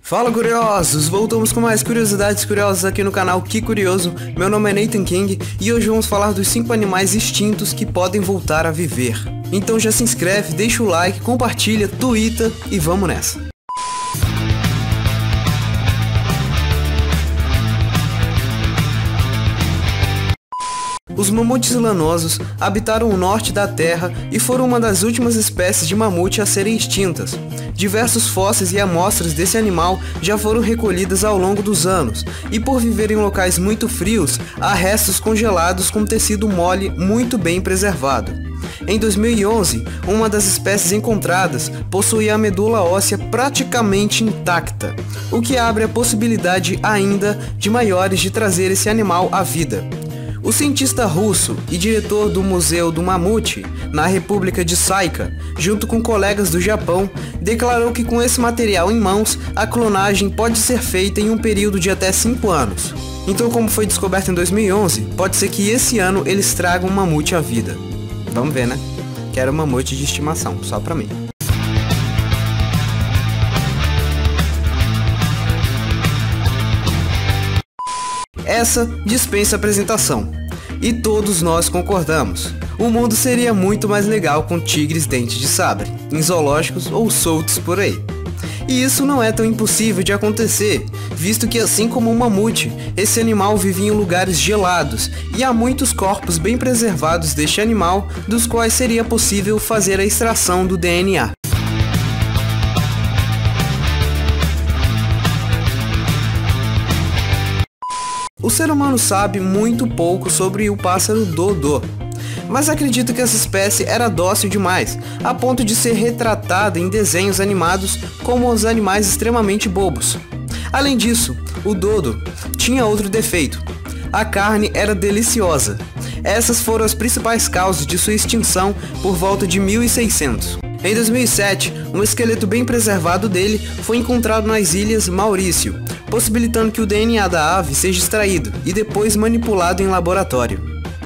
Fala, curiosos! Voltamos com mais curiosidades curiosas aqui no canal Que Curioso. Meu nome é Nathan King e hoje vamos falar dos 5 animais extintos que podem voltar a viver. Então já se inscreve, deixa o like, compartilha, twitta e vamos nessa! Os mamutes lanosos habitaram o norte da Terra e foram uma das últimas espécies de mamute a serem extintas. Diversos fósseis e amostras desse animal já foram recolhidas ao longo dos anos, e por viver em locais muito frios, há restos congelados com tecido mole muito bem preservado. Em 2011, uma das espécies encontradas possuía a medula óssea praticamente intacta, o que abre a possibilidade ainda de maiores de trazer esse animal à vida. O cientista russo e diretor do Museu do Mamute, na República de Saika, junto com colegas do Japão, declarou que com esse material em mãos, a clonagem pode ser feita em um período de até 5 anos. Então, como foi descoberto em 2011, pode ser que esse ano eles tragam um mamute à vida. Vamos ver, né? Quero um mamute de estimação, só pra mim. Essa dispensa apresentação. E todos nós concordamos. O mundo seria muito mais legal com tigres dentes de sabre, em zoológicos ou soltos por aí. E isso não é tão impossível de acontecer, visto que assim como o mamute, esse animal vive em lugares gelados e há muitos corpos bem preservados deste animal, dos quais seria possível fazer a extração do DNA. O ser humano sabe muito pouco sobre o pássaro dodô, mas acredito que essa espécie era dócil demais, a ponto de ser retratada em desenhos animados como os animais extremamente bobos. Além disso, o dodo tinha outro defeito: a carne era deliciosa. Essas foram as principais causas de sua extinção por volta de 1600. Em 2007, um esqueleto bem preservado dele foi encontrado nas Ilhas Maurício, possibilitando que o DNA da ave seja extraído e depois manipulado em laboratório.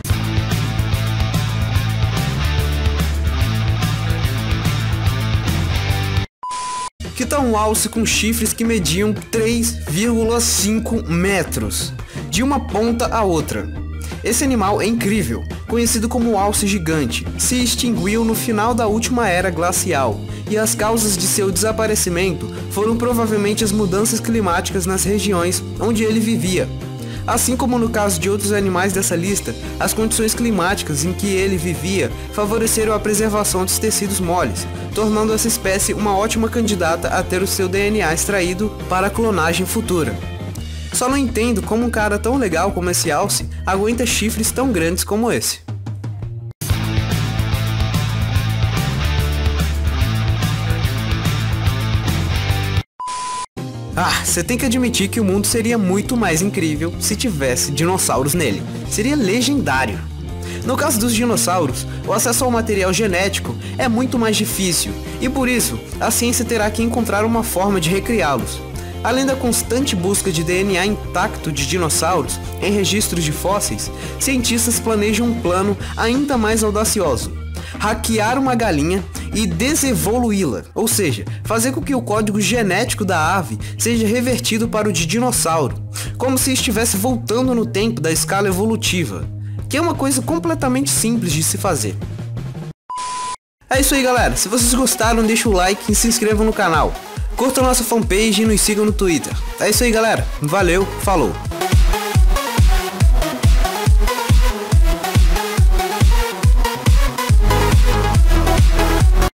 Que tal um alce com chifres que mediam 3,5 metros, de uma ponta à outra? Esse animal é incrível, conhecido como alce gigante, se extinguiu no final da última era glacial, e as causas de seu desaparecimento foram provavelmente as mudanças climáticas nas regiões onde ele vivia. Assim como no caso de outros animais dessa lista, as condições climáticas em que ele vivia favoreceram a preservação dos tecidos moles, tornando essa espécie uma ótima candidata a ter o seu DNA extraído para a clonagem futura. Só não entendo como um cara tão legal como esse alce aguenta chifres tão grandes como esse. Você tem que admitir que o mundo seria muito mais incrível se tivesse dinossauros nele. Seria legendário. No caso dos dinossauros, o acesso ao material genético é muito mais difícil, e por isso, a ciência terá que encontrar uma forma de recriá-los. Além da constante busca de DNA intacto de dinossauros em registros de fósseis, cientistas planejam um plano ainda mais audacioso: hackear uma galinha e desevoluí-la, ou seja, fazer com que o código genético da ave seja revertido para o de dinossauro, como se estivesse voltando no tempo da escala evolutiva, que é uma coisa completamente simples de se fazer. É isso aí, galera. Se vocês gostaram, deixa o like e se inscrevam no canal. Curtam nossa fanpage e nos sigam no Twitter. É isso aí, galera. Valeu, falou!